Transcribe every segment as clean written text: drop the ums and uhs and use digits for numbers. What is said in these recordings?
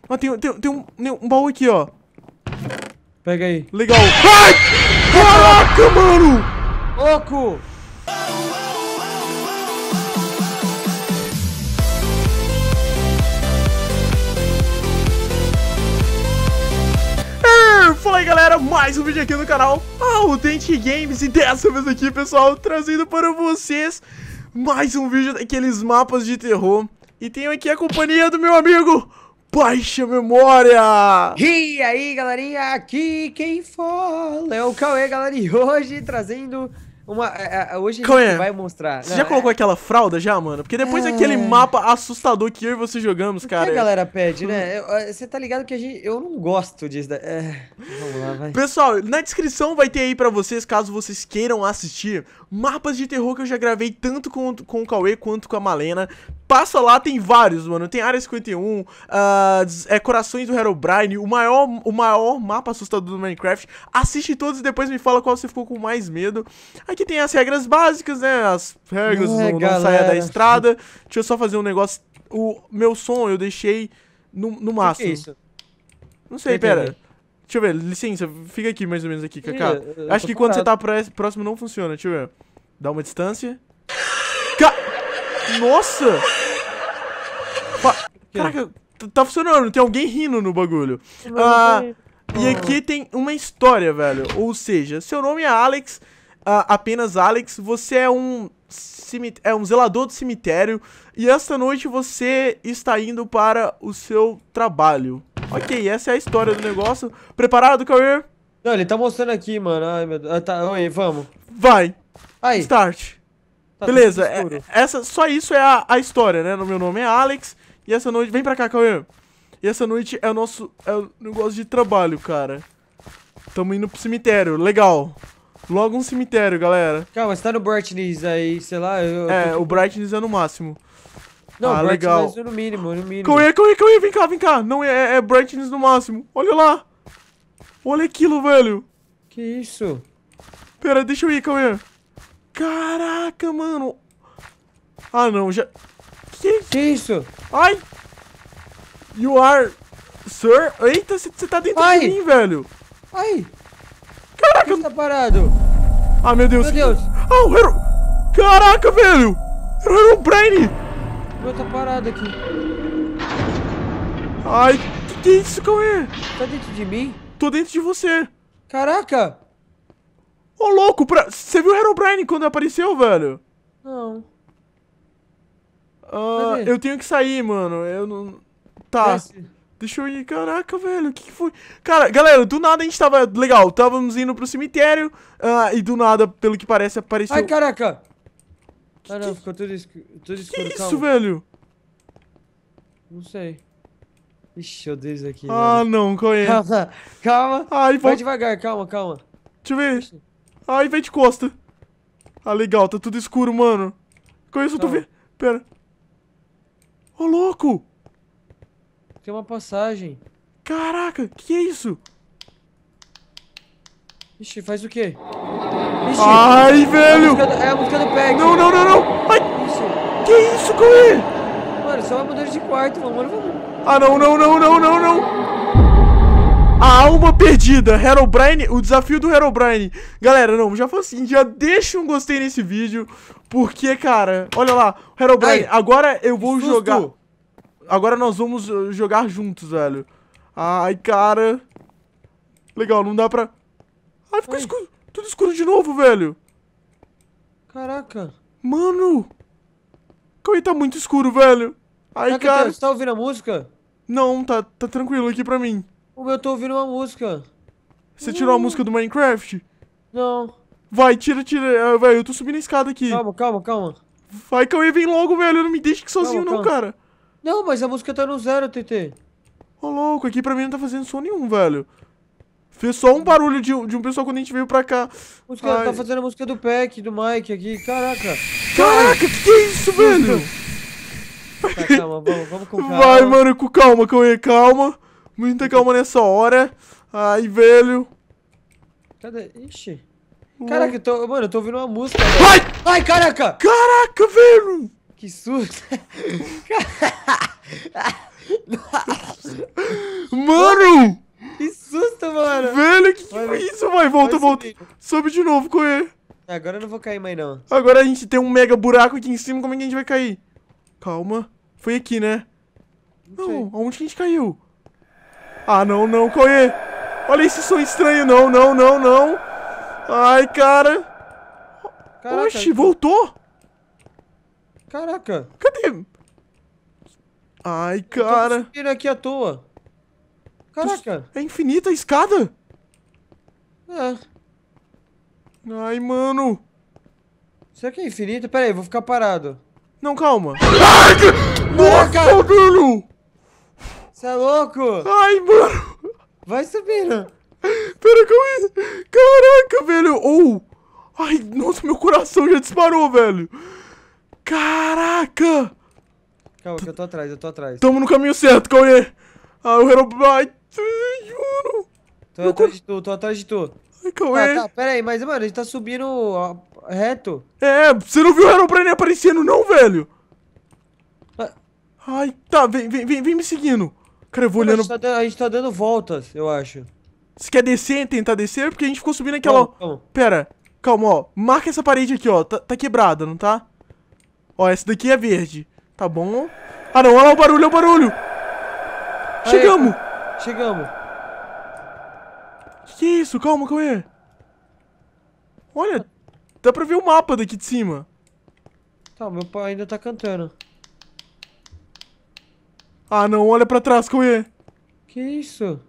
Ah, tem um baú aqui, ó. Pega aí. Legal. Ai! Caraca, mano! Louco! Fala aí, galera, mais um vídeo aqui no canal Authentic Games. E dessa vez aqui, pessoal, trazendo para vocês mais um vídeo daqueles mapas de terror. E tenho aqui a companhia do meu amigo Baixa Memória. E aí, galerinha, aqui quem fala é o Cauê, galera. E hoje trazendo uma... hoje a gente vai mostrar... Você já colocou aquela fralda já, mano? Porque depois daquele mapa assustador que eu e você jogamos, cara... O que a galera pede, né? Você tá ligado que eu não gosto disso. Vamos lá, vai. Pessoal, na descrição vai ter aí pra vocês, caso vocês queiram assistir, mapas de terror que eu já gravei tanto com o Cauê quanto com a Malena. Passa lá, tem vários, mano. Tem Área 51, Corações do Herobrine, o maior mapa assustador do Minecraft. Assiste todos e depois me fala qual você ficou com mais medo. Aqui tem as regras básicas, né? As regras, não saia da estrada. Deixa eu só fazer um negócio. O meu som eu deixei no máximo. Que é isso? Não sei, pera. Deixa eu ver, licença, fica aqui mais ou menos aqui, Kaká. Acho que quando você tá próximo não funciona, deixa eu ver. Dá uma distância. Nossa! Caraca, tá funcionando, tem alguém rindo no bagulho. E aqui tem uma história, velho. Ou seja, seu nome é Alex, apenas Alex. Você é um zelador do cemitério. E esta noite você está indo para o seu trabalho. Ok, essa é a história do negócio. Preparado, Cauê? Não, ele tá mostrando aqui, mano. Ai, meu Deus. Tá, oi, vamos. Vai. Aí. Start. Tá, beleza, só isso é a história, né? Meu nome é Alex. E essa noite... Vem pra cá, Cauê. E essa noite é o nosso negócio de trabalho, cara. Tamo indo pro cemitério. Legal. Logo um cemitério, galera. Calma, você tá no brightness aí, sei lá... o brightness é no máximo. Não, legal. No mínimo. Cauê, vem cá. Não, é brightness no máximo. Olha lá. Olha aquilo, velho. Que isso? Pera, deixa eu ir, Cauê. Caraca, mano. Ah, não, já... Que isso? Ai! You are... Sir? Eita, você tá dentro de mim, velho. Ai! Caraca! Você tá parado? Ah, meu Deus. Meu Deus! Ah, o Hero... Caraca, velho! Era o Herobrine! O meu tá parado aqui. Ai, que é isso, Cauê? Tá dentro de mim? Tô dentro de você. Caraca! Ô, louco, você viu o Herobrine quando apareceu, velho? Não. Eu tenho que sair, mano. Eu não... Tá. Desce. Deixa eu ir. Caraca, velho. O que foi? Cara, galera, do nada a gente tava... Legal, távamos indo pro cemitério. E do nada, pelo que parece, apareceu... Ai, caraca! Não, ficou tudo escuro. Que isso, velho? Não sei. Ixi, eu odeio isso aqui. Ah, velho. não, Cauê. Calma. Ai, vai devagar, calma. Deixa eu ver. Ai, vai de costa. Ah, legal, tá tudo escuro, mano. Cauê, eu só tô vendo... Pera. Ô, louco! Tem uma passagem. Caraca, que é isso? Ixi, faz o quê? Ixi, ai, velho! É a música do Peck. Não! Ai! Ixi. Que isso, Cauê? Mano, só vai mudar de quarto, mano. Ah, não! A alma perdida, Herobrine, o desafio do Herobrine. Galera, não, já foi assim, já deixa um gostei nesse vídeo. Porque, cara, olha lá, Herobrine, agora eu vou jogar... Agora nós vamos jogar juntos, velho. Ai, cara. Legal, não dá pra... Ai, ficou escuro, tudo escuro de novo, velho. Caraca. Mano. Cauê, tá muito escuro, velho. Ai, cara. Você tá ouvindo a música? Não, tá tranquilo aqui pra mim. Eu tô ouvindo uma música. Você tirou a música do Minecraft? Não. Vai, tira. Velho, eu tô subindo a escada aqui. Calma. Vai, Cauê, vem logo, velho. Não me deixe aqui sozinho, não, cara. Não, mas a música tá no 0, TT. Ô, louco, aqui pra mim não tá fazendo som nenhum, velho. Fez só um barulho de um pessoal quando a gente veio pra cá. Tá fazendo a música do Peck, do Mike aqui. Caraca, que é isso, velho? Tá, calma, vamos com calma. Vai, mano, com calma, Cauê, calma. Muita calma nessa hora. Ai, velho. Cadê? Ixi. Caraca, eu tô ouvindo uma música. Ai, caraca! Caraca, velho! Que susto! Sobe de novo, Cauê. Agora eu não vou cair mais, não. Agora a gente tem um mega buraco aqui em cima, como é que a gente vai cair? Calma. Foi aqui, né? Não, aonde que a gente caiu? Ah, não, Cauê. Olha esse som estranho, não. Ai, cara. Caraca. Oxi, voltou? Caraca. Cadê? Ai, cara. Eu tô subindo aqui à toa. Caraca. É infinita a escada? É. Ai, mano. Será que é infinito? Pera aí, vou ficar parado. Não, calma. Ai, nossa, velho. Você é louco? Ai, mano. Vai subindo. Pera, calma. Caraca, velho. Ai, nossa, meu coração já disparou, velho. Caraca. Calma, que eu tô atrás. Tamo no caminho certo, Cauê. Ah, o Herobrine. Juro. Tô atrás de tu. Ai, Cauê. Tá, pera aí, mas, mano, a gente tá subindo reto. É, você não viu o Herobrine aparecendo, não, velho? Ai, tá, vem me seguindo. Cara, eu vou olhando. A gente tá dando voltas, eu acho. Você quer descer, tentar descer? Porque a gente ficou subindo aquela... Calma. Pera, calma, ó. Marca essa parede aqui, ó. Tá quebrada, não tá? Ó, essa daqui é verde. Tá bom? Ah, não, olha lá o barulho. Chegamos. Que é isso? Calma, Cauê. Olha, dá pra ver o mapa daqui de cima. Tá, meu pai ainda tá cantando. Ah, não, olha pra trás, Cauê. Que isso?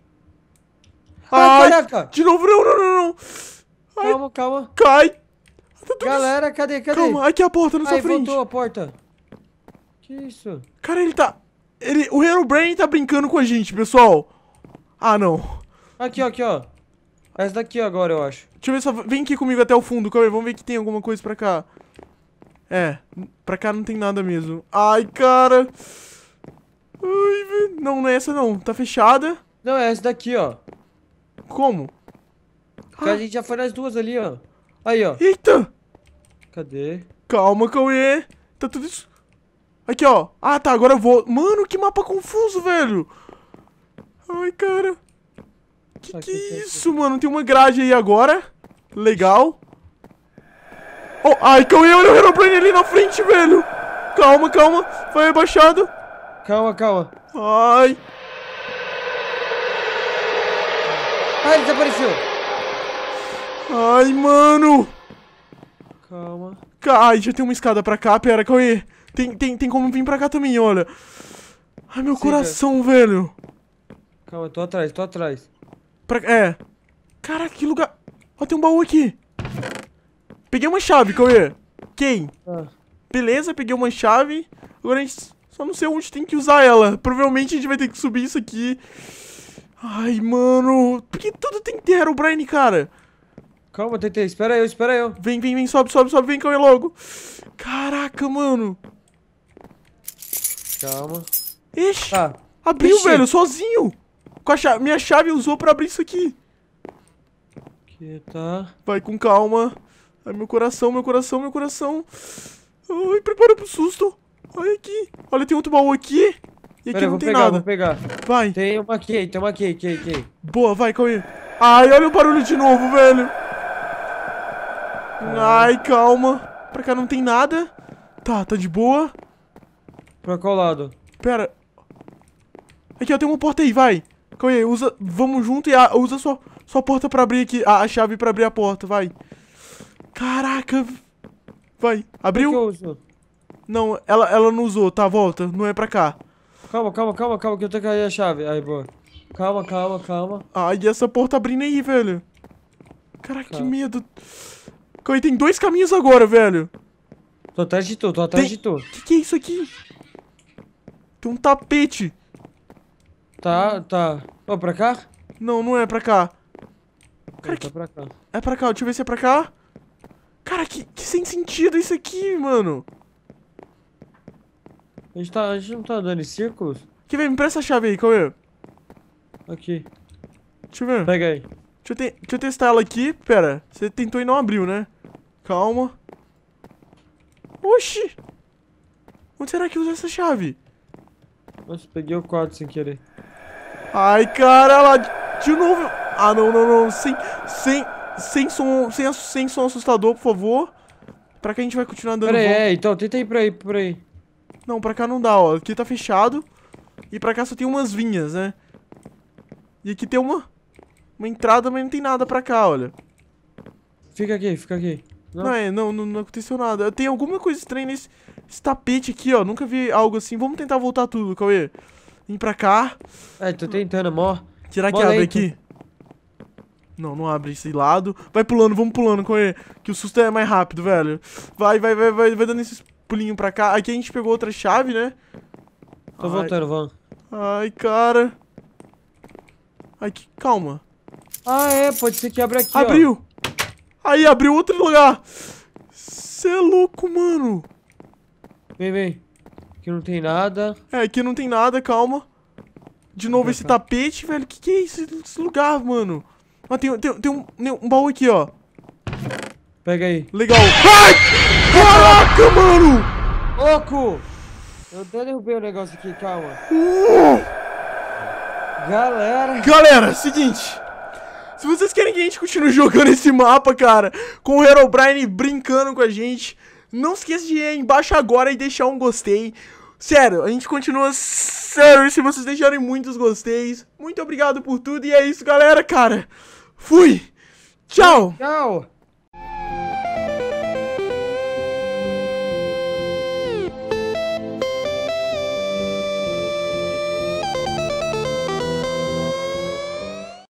Ai, caraca! De novo, não. Ai, Calma. Cai. Galera, cadê? Calma, aqui é a porta na sua frente. Voltou a porta. Que isso? Cara, o Herobrine tá brincando com a gente, pessoal. Ah, não. Aqui, ó. Essa daqui agora, eu acho. Deixa eu ver só. Vem aqui comigo até o fundo, Cauê. Vamos ver que tem alguma coisa pra cá. É, pra cá não tem nada mesmo. Ai, cara. Ai, velho. Não é essa não. Tá fechada. Não, é essa daqui, ó. Como? Porque a gente já foi nas duas ali, ó. Aí, ó. Eita. Cadê? Calma, Cauê. Tá tudo isso. Aqui, ó. Ah, tá. Agora eu vou. Mano, que mapa confuso, velho. Ai, cara. Que é isso, mano? Tem uma grade aí agora. Legal. Oh, ai, Cauê, olha o Herobrine ali na frente, velho. Calma. Vai abaixado. Calma. Ai. Ai, desapareceu. Ai, mano. Calma. Ai, já tem uma escada pra cá. Pera, Cauê. Tem como vir pra cá também, olha. Ai, meu coração, velho. Calma, tô atrás. É. Caraca, que lugar. Ó, tem um baú aqui. Peguei uma chave, Cauê. Quem? Beleza, peguei uma chave. Agora a gente só não sei onde tem que usar ela. Provavelmente a gente vai ter que subir isso aqui. Ai, mano. Por que tudo tem que ter Herobrine, cara? Calma, tentei. Espera eu. Vem, sobe, vem, Cauê, logo. Caraca, mano. Calma. Ixi, abriu, velho, sozinho. Com a chave. Minha chave usou pra abrir isso aqui. Aqui, tá. Vai com calma. Ai, meu coração. Ai, prepara pro susto. Olha aqui. Olha, tem outro baú aqui. E aqui não tem nada. Vou pegar. Vai. Tem uma key. Boa, vai, Cauê. Ai, olha o barulho de novo, velho. Ai, calma. Pra cá não tem nada. Tá de boa. Pra qual lado? Pera. Aqui, ó, tem uma porta aí, vai. Cauê, vamos junto e usa sua porta pra abrir aqui. A chave pra abrir a porta, vai. Caraca. Vai. Abriu? Que eu uso? Não, ela não usou, tá, volta. Não é pra cá. Calma, que eu tenho que cair a chave. Aí, boa. Calma. Ai, e essa porta abrindo aí, velho. Caraca, que medo. Cauê, tem 2 caminhos agora, velho. Tô atrás de tu. Que é isso aqui? Tem um tapete. Tá. Ó, pra cá? Não é pra cá. Cara, tá pra cá. É pra cá, deixa eu ver se é pra cá. Cara, que sem sentido isso aqui, mano. A gente não tá andando em círculos? Quer ver? Me presta a chave aí, Cauê. Aqui. Deixa eu ver. Pega aí. Deixa eu testar ela aqui. Pera, você tentou e não abriu, né? Calma. Oxi. Onde será que usa essa chave? Nossa, peguei o quadro sem querer. Ai, cara, lá de novo. Ah, não. Sem Sem som assustador, por favor. Pra cá a gente vai continuar andando. Pera aí, então, tenta ir por aí. Não, pra cá não dá, ó. Aqui tá fechado. E pra cá só tem umas vinhas, né? E aqui tem uma entrada, mas não tem nada pra cá, olha. Fica aqui. Não aconteceu nada. Tem alguma coisa estranha nesse tapete aqui, ó. Nunca vi algo assim. Vamos tentar voltar tudo, Cauê. Vem pra cá. Tô tentando, amor. Será que abre aqui? Não abre esse lado. Vai pulando, vamos pulando, Cauê. Que o susto é mais rápido, velho. Vai dando esses pulinhos pra cá. Aqui a gente pegou outra chave, né? Tô voltando, vamos. Ai, cara. Ai, calma. Pode ser que abra aqui, Abriu. Aí, abriu outro lugar. Cê é louco, mano. Vem. Aqui não tem nada. Aqui não tem nada, calma. De novo esse tapete, velho. Que é isso? Esse lugar, mano? Tem um baú aqui, ó. Pega aí. Legal. Ai! Caraca, mano! Louco! Eu até derrubei o negócio aqui, calma. Galera, seguinte. Se vocês querem que a gente continue jogando esse mapa, cara, com o Herobrine brincando com a gente, não esqueça de ir aí embaixo agora e deixar um gostei. Sério, a gente continua sério se vocês deixarem muitos gosteis. Muito obrigado por tudo e é isso, galera, cara. Fui! Tchau! Tchau!